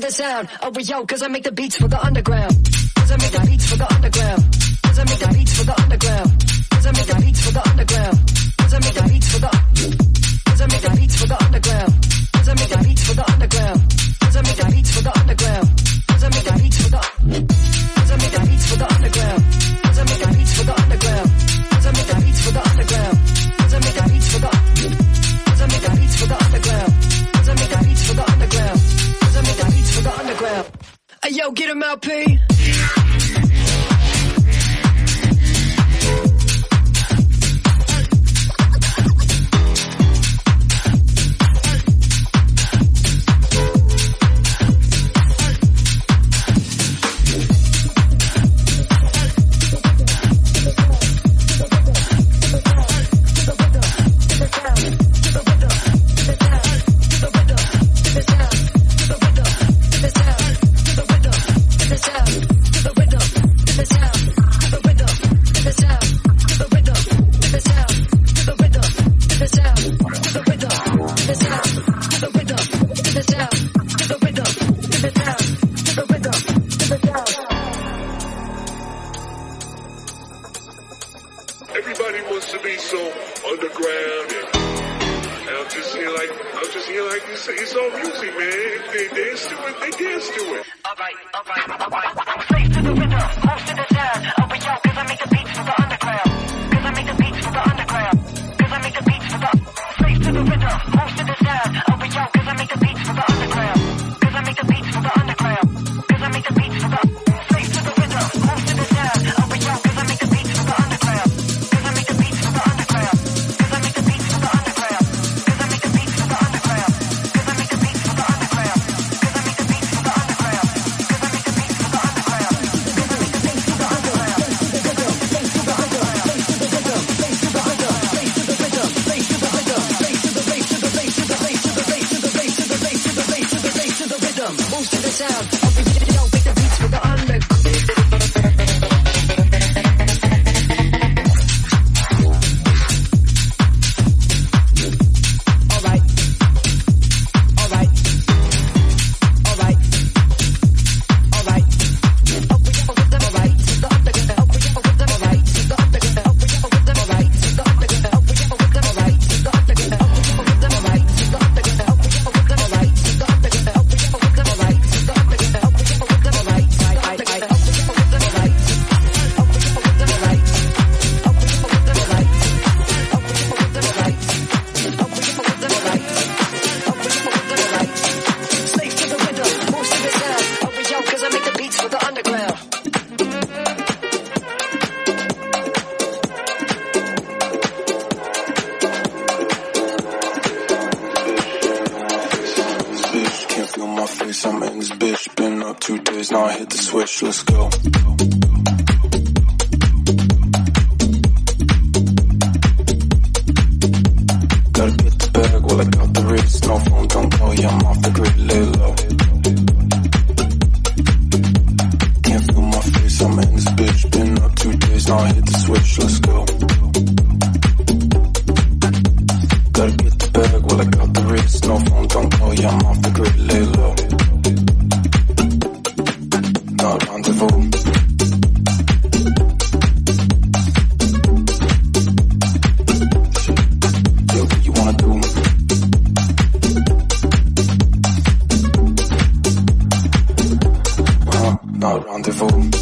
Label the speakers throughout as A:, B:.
A: the sound. Oh, yo, cause I make the beats for the underground. Cause I make the beats for the underground. Cause I make the beats for the underground. Cause I make the beats for the underground. Cause I make the beats for the Cause I make the beats for the underground. Cause I make the beats for the underground. Cause I make the beats for the underground. Cause I make the beats for the Cause I make the beats for the underground. Cause I make the beats for the underground. Cause I make the beats for the underground. Cause I make the beats for the Cause I make the beats for the underground. Cause I make the beats for the underground. Cause I make the beats for the underground. Hey yo, get him out, P.
B: Everybody wants to be so underground, and I'm just here like it's all music, man. They dance to it.
A: All right. Slave to the rhythm, most of the sound. Oh, yo, cause I make the beats for the underground. Cause I make the beats for the underground. Cause I make the beats for the slave to the rhythm, most of the sound. Oh, yo, cause I make the beats for the underground. Cause I make the beats for the underground. Cause I make the beats for the slave to the rhythm, most of the sound. Oh, yo, cause I make the beats for the underground. Cause I make the beats for the underground. Cause I make the beats for the underground. Cause I make the beats for the underground. Cause I make the beats for the underground. Cause I make the beats for the underground. Cause I make the beats for the underground. Cause I make the beats for the underground. Most of the sound. I'll be yo, make the beats for the underground.
C: I'm in this bitch, been up 2 days, now I hit the switch, let's go. Gotta get the bag while I got the wrist, no phone, don't call, yeah, I'm off the grid, lay low. Can't feel my face, I'm in this bitch, been up 2 days, now I hit the switch, let's go. Gotta get the bag while I got the wrist, no phone, don't call, yeah, I'm off the grid, lay low. Not rendezvous. Yo, what you wanna do? Not rendezvous.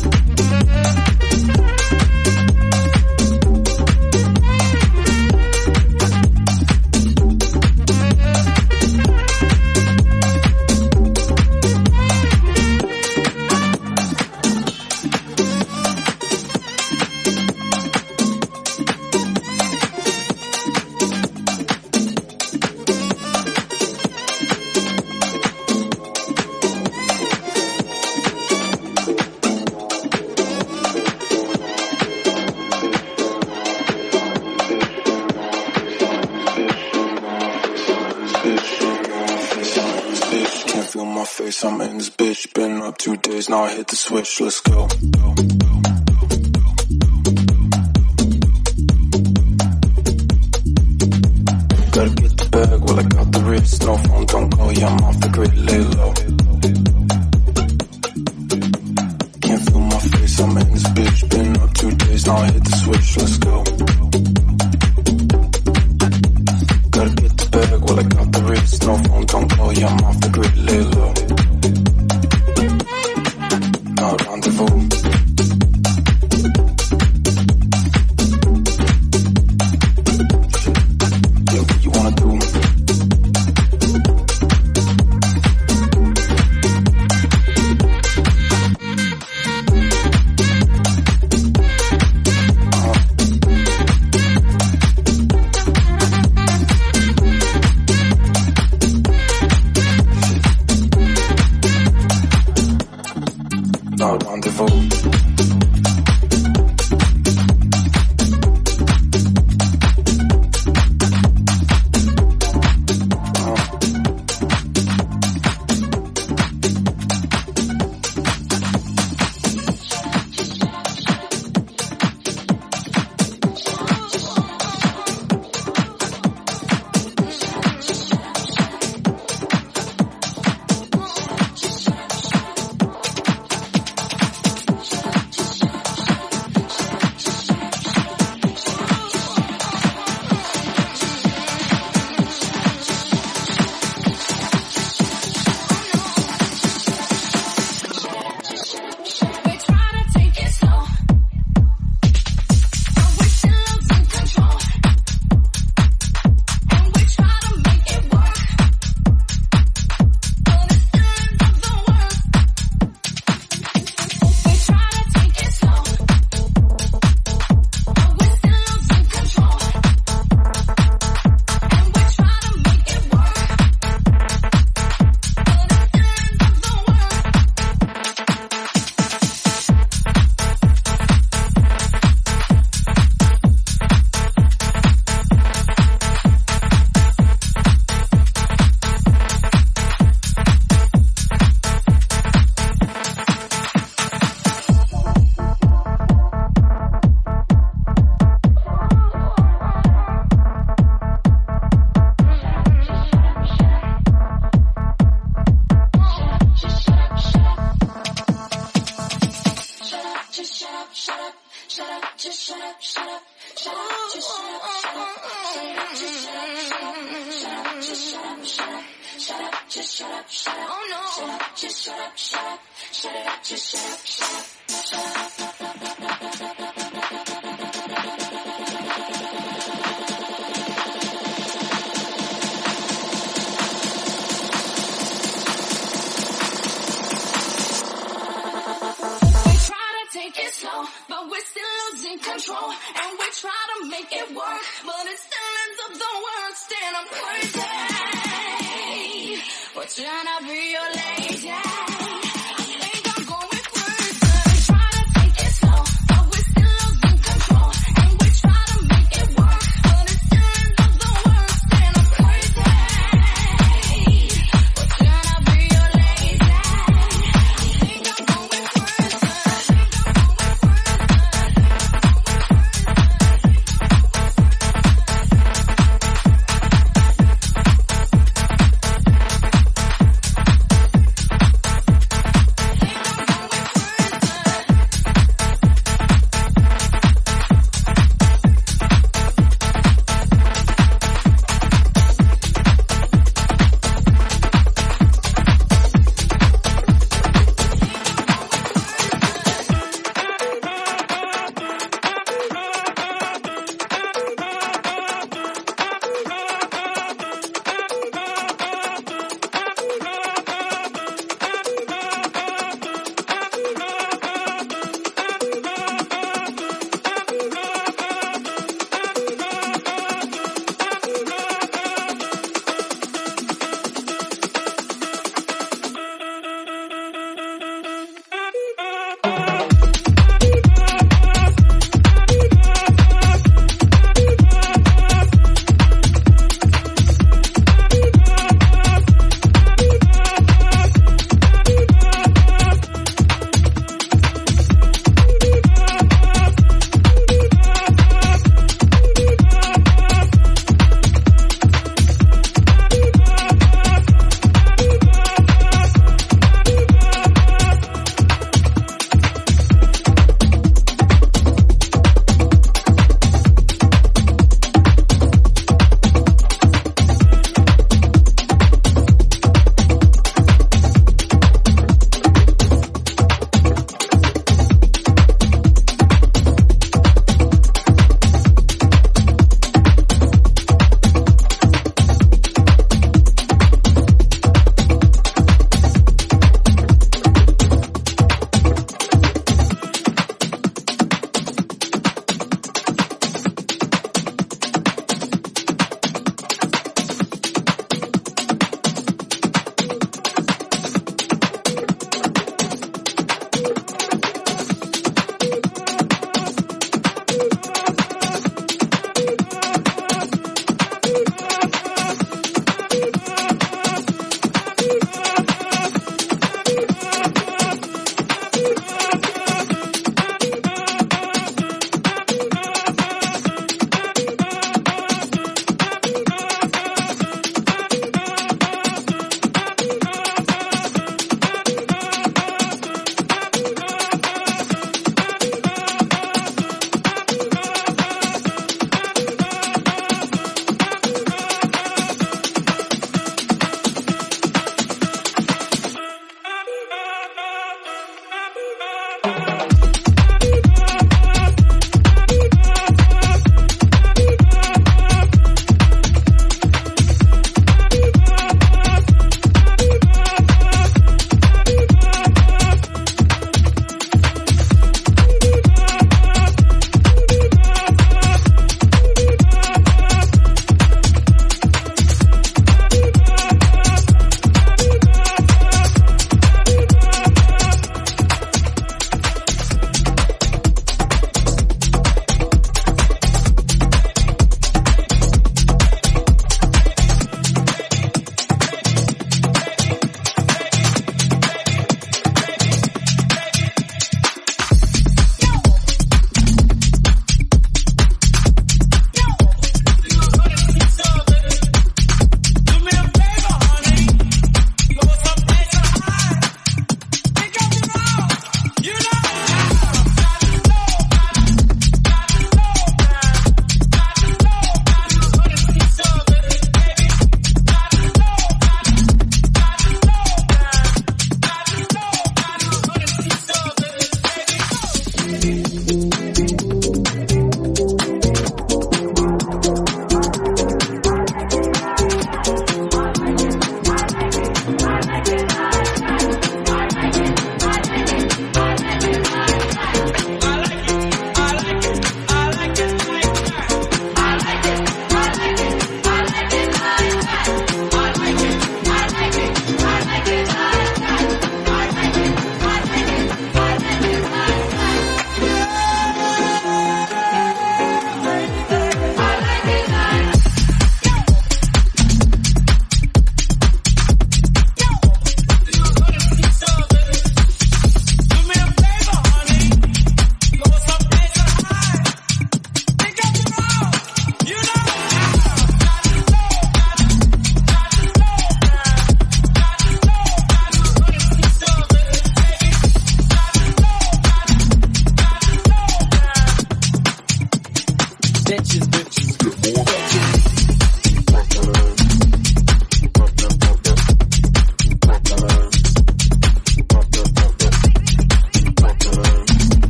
C: I'm in this bitch, been up 2 days, now I hit the switch, let's go. Gotta get the bag while I got the wrist, no phone, don't call, yeah, I'm off the grid, lay low. I'm in this bitch, been up 2 days, now I hit the switch, let's go. Gotta get the bag while I got the wrist, no phone, don't call, yeah, I'm off the grid, lay low. No rendezvous. Yeah, what you wanna do? No rendezvous.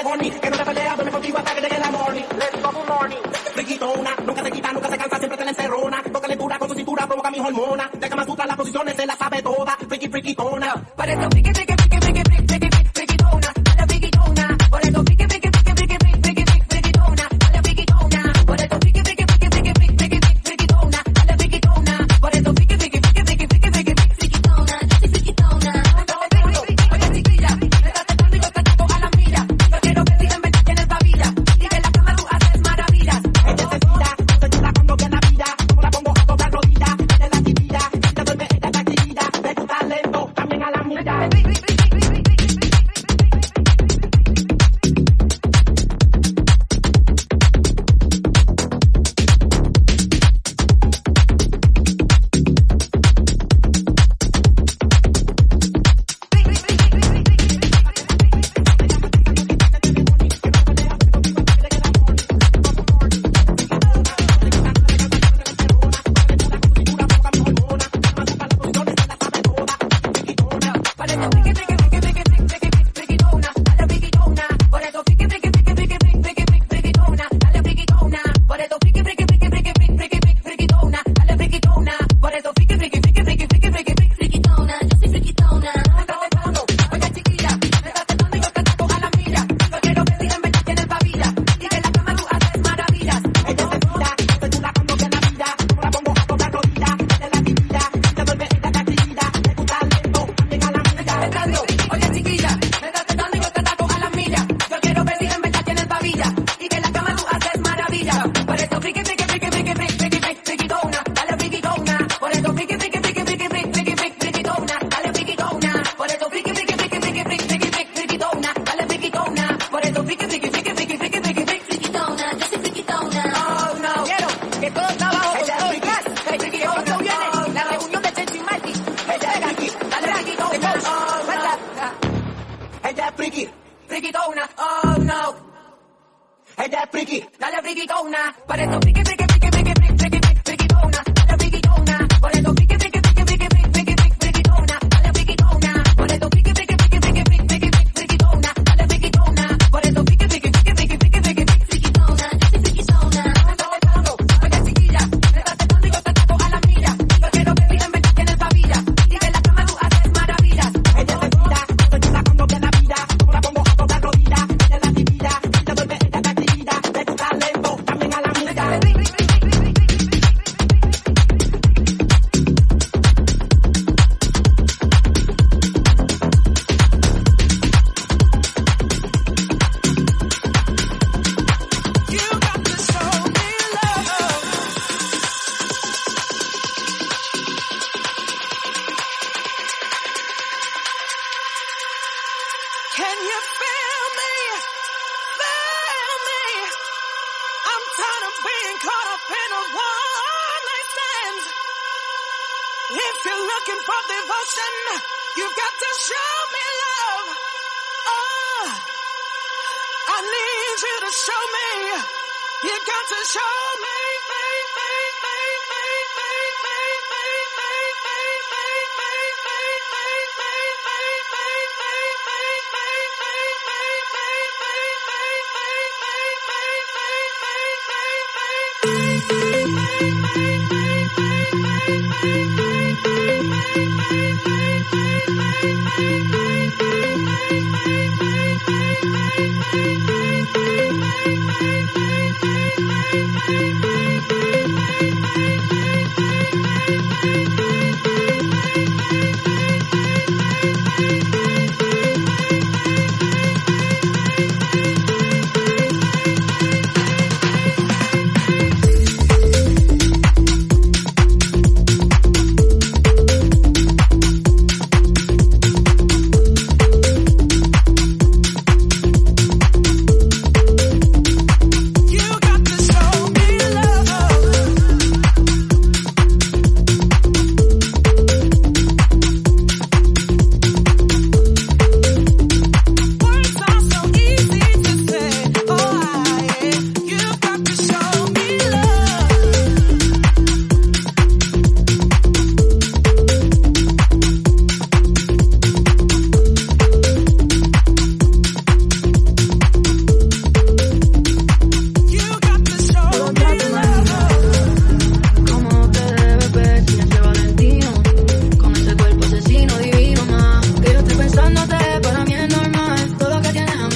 D: horny, que no te pelea, duerme contigo hasta que llegue la morning. Let's go morning. Friquitona, nunca se quita, nunca se cansa, siempre te la encerrona. Con calentura, con su cintura, provoca mis hormonas. De Kama Sutra, las posiciones se las sabe toda. Friquitona. Por eso friquitona. Dale friquitona. Por eso friquitona. Dale friquitona. Por eso friquitona. Dale friquitona. Por eso friquitona. Yo soy friquitona. Oye, chiquilla, me estás tratando y yo te ataco a la mira. Yo quiero que digan verdad tienes babilla. Y que en la cama tú haces maravillas. Ella se tira, no se tira cuando viene la vida. Como la pongo a tocar rodillas. Ella es la actividad, si te duerme ella es la actividad. De tu talento, también a la mira.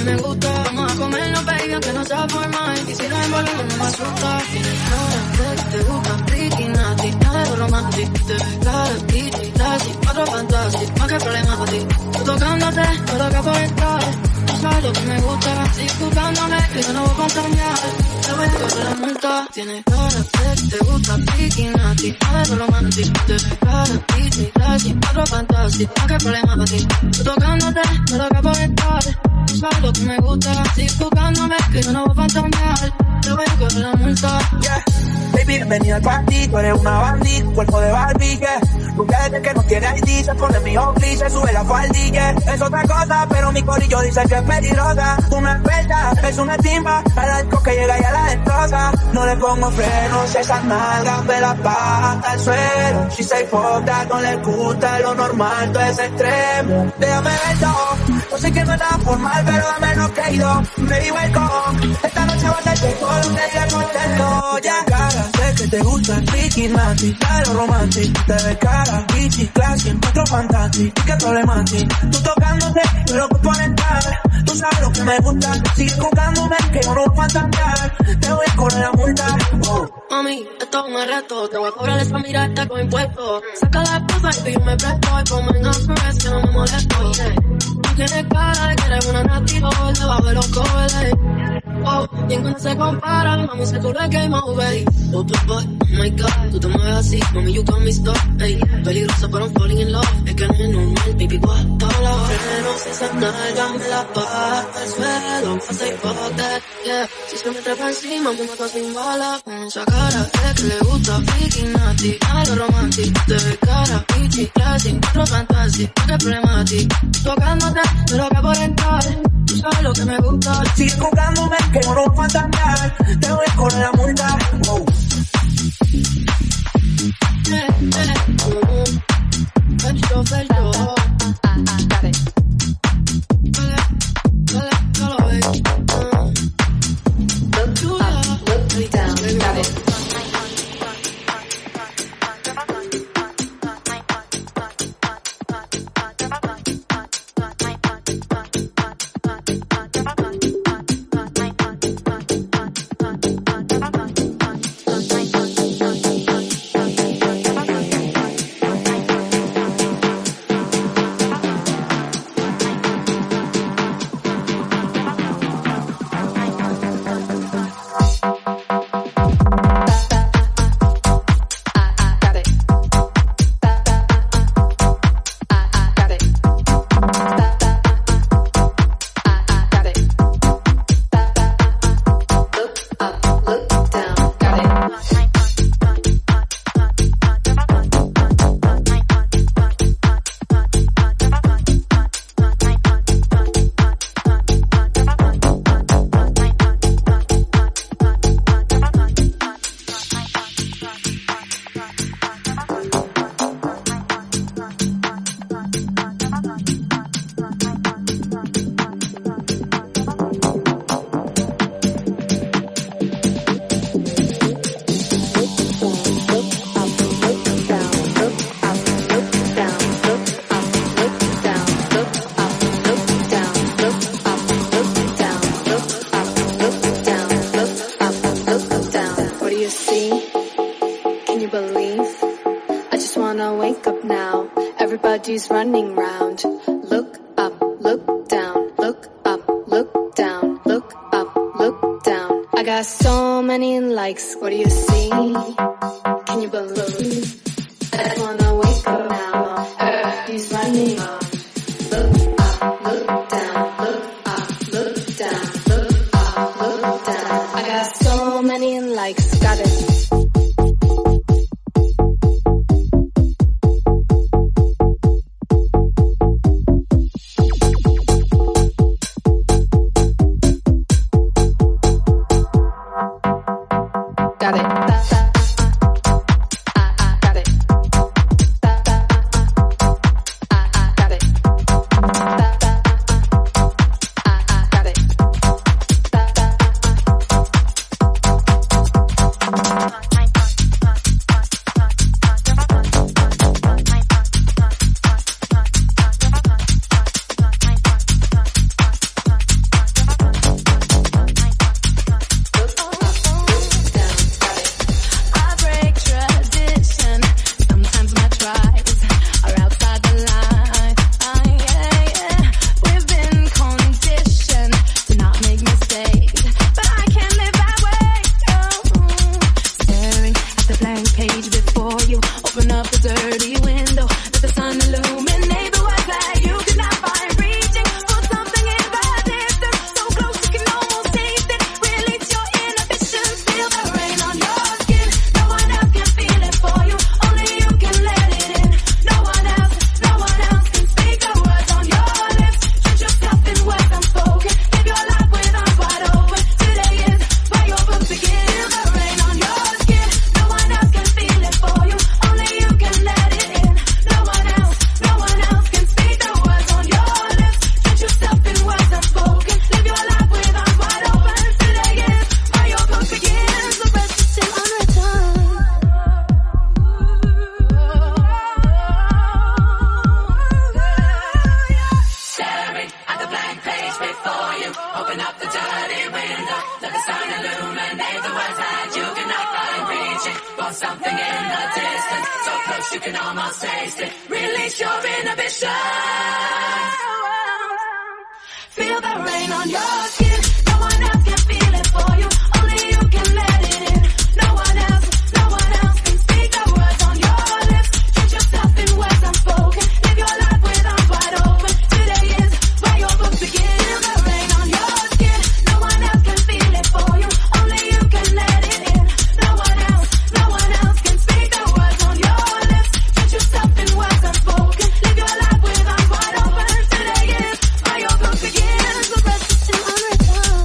D: me gusta. Vamos a comernos, baby, aunque no sea formal. Y si nos envolvemos no me asusta. Tienes cara que te gusta, freaky, nasty, nada de romantic. Te ves cara, kitty, classy, otro fantastic. Más que problema para ti. Tú tocándote, me toca por entrar. Tú sabes lo que me gusta. Sigue buscándome, que yo no voy a contagiar. Te voy a coger la multa. Tienes cara que te gusta, freaky, nasty, nada de romantic. Te ves cara, kitty, classy, otro fantastic. Más que problema para ti. Tú tocándote, me toca por entrar. Tú sabes lo que me gusta. Sigue buscándome, que yo no voy a fantasear. Te voy a coger la multa.
E: Yeah. Baby, bienvenida al party. Tú eres una bandit, cuerpo de Barbie, yeah. Mujer que no tiene ID, se pone mi Oakley, se sube la faldilla. Es otra cosa, pero mi corillo dice que es peligrosa. Tú no experta, es una timba, al arco que llega y a la destroza. No le pongo frenos, esas nalgas me las baja hasta el suelo. She say fuck that, no le gusta lo normal, todo es extremo. Déjame ver todo, no sé que no es nada formal, pero dame lo que he ido. Baby, welcome, esta noche va a ser todo lo que diga contento, ya. Cara, sé que te gusta el freaky, nasty, claro, romantic, te ves cara, bitchy, classy, encuentro fantastic, qué problemático. Tú tocándote, yo loco por entrar, tú sabes lo que me gusta, sigue jugándome, que yo no voy a fantasear, te voy a correr la multa,
D: Mami, esto es un arresto, te voy a cobrar esa mirada con impuestos. Saca la esposa y que yo me presto, y como en Express que no me molesto, yeah. Tú tienes cara de que eres una nativa, debajo de los covers, oh, bien que no se compara, mami, sé tú eres game over, ey. Oh, boy, oh my God, tú te mueves así, mami, you got me stuck, ey. Peligrosa, pero I'm falling in love, es que no es normal, baby, what the love. Frenos, esas nalgas me las baja al suelo, I say fuck that, yeah. Si se me trepa encima, me mato sin bala, con esa cara que le gusta, freaky, nasty, algo romantic. Te ves cara, bitchy, classy, otro fantasy, qué problemático. Tocándote, me lo que por entrar, tú sabes lo que me gusta.
E: sigue jugándome, que yo no voy a fantasear, te voy a correr la multa,
D: Felcho, felcho.
F: Got it. Look up, look down. Got it.
G: Everybody's running round. Look up, look down, look up, look down, look up, look down. I got so many likes, what do you see? Can you believe? I just wanna wake up now. Everybody's running round. Look up, look down, look up, look down, look up, look down. I got so many likes, got it.
H: the dirty window. Let the sun illuminate the words that you cannot find reaching. Want something in the distance, so close you can almost taste it. Release your inhibitions. Feel the rain on your skin. No one else can feel it for you. Only you can let it in. No one else can speak the words on your lips. Treat yourself in words unspoken. Live your life with arms wide open. Today is where your books begin. Feel the rain on your skin. No one else can feel it for you. Only you can let it in. No one else can speak the words on your lips. Treat yourself in words unspoken. Live your life with arms wide open. Today is where your books begin. The rest is still unwritten.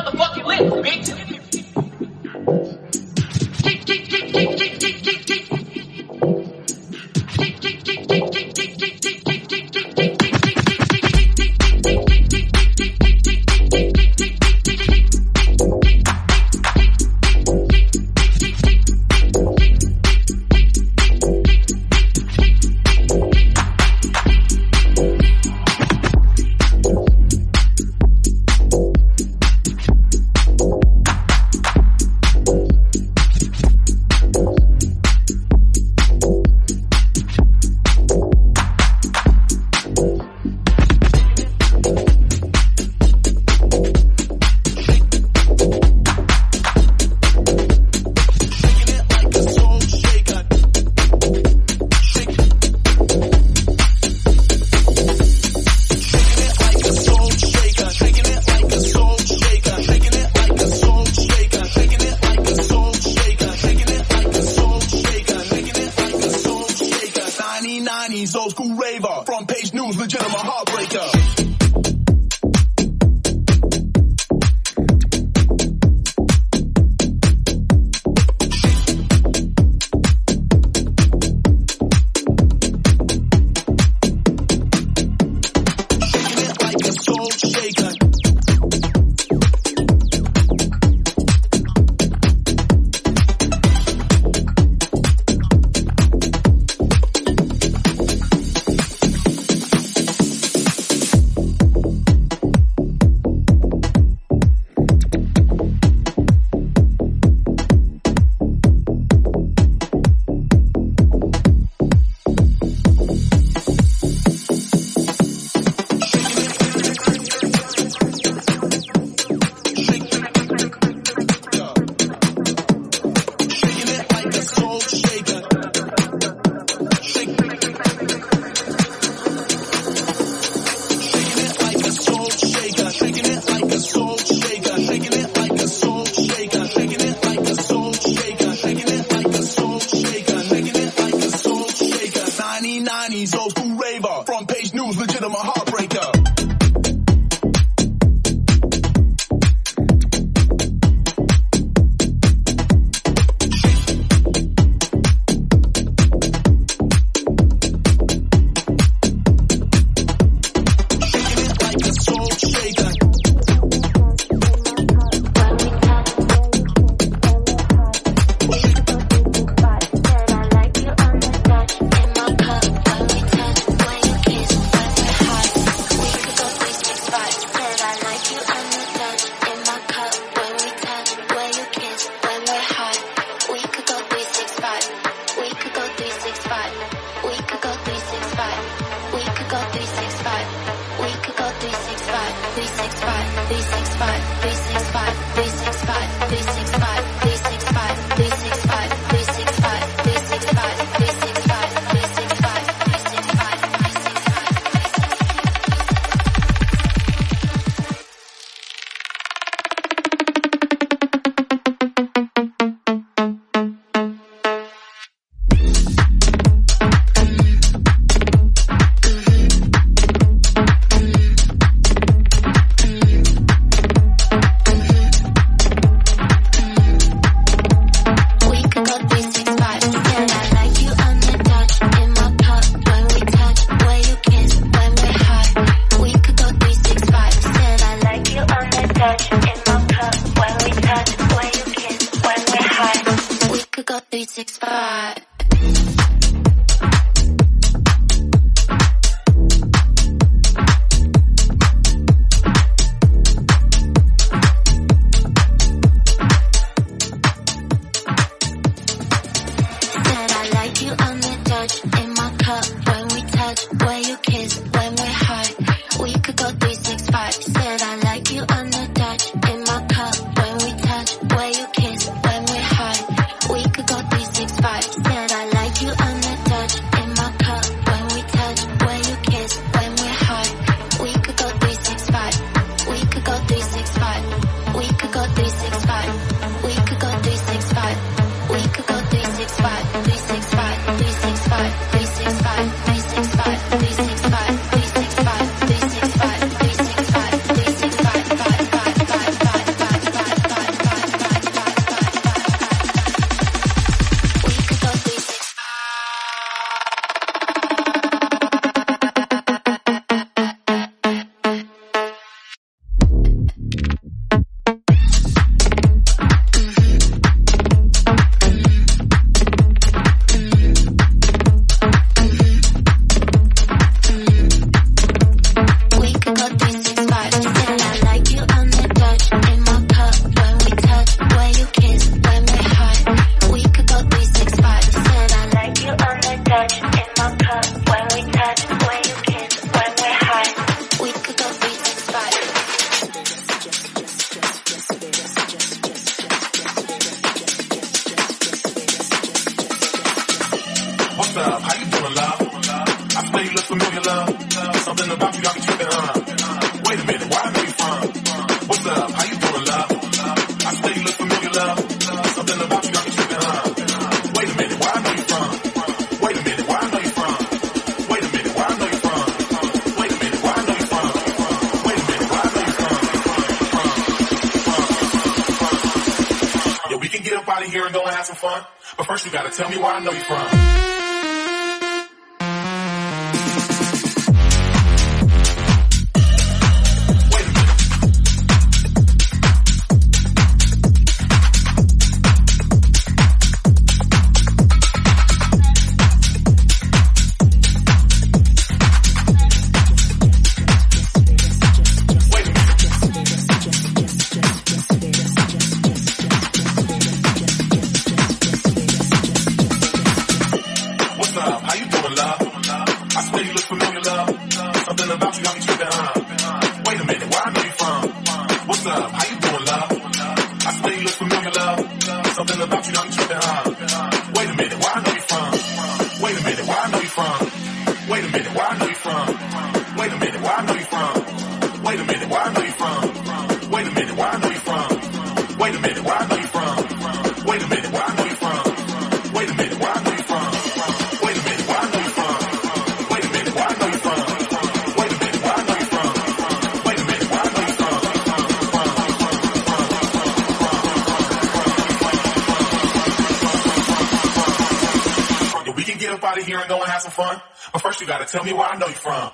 I: motherfucking lips, bitch. familiar, love. Something about you got me tripping, Wait a minute, where I know you from? What's up? How you doing, love? I swear you look familiar, love. Something about you got me tripping, Wait a minute, where I know you from? Wait a minute, where I know you from? Wait a minute, where I know you from? Wait a minute, where I know you from? Wait a minute, where I know you from? Yeah, we can get up out of here and go and have some fun. But first you gotta tell me where I know you from. Here and go and have some fun. But first you gotta tell me where I know you from.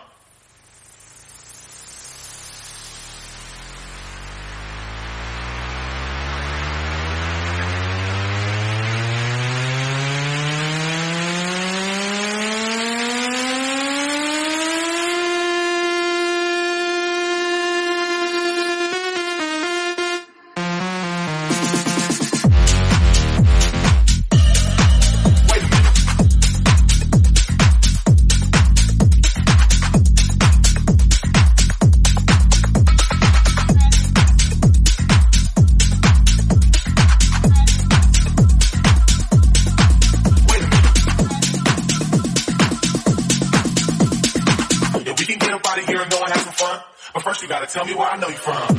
I: Tell me where I know you from.